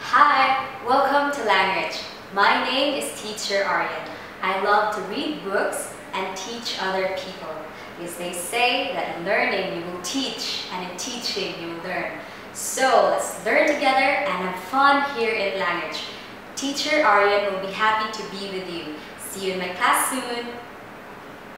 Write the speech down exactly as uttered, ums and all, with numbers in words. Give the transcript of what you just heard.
Hi, welcome to Language. My name is Teacher Arianne. I love to read books and teach other people because they say that in learning you will teach and in teaching you will learn. So let's learn together and have fun here in Language. Teacher Arianne will be happy to be with you. See you in my class soon.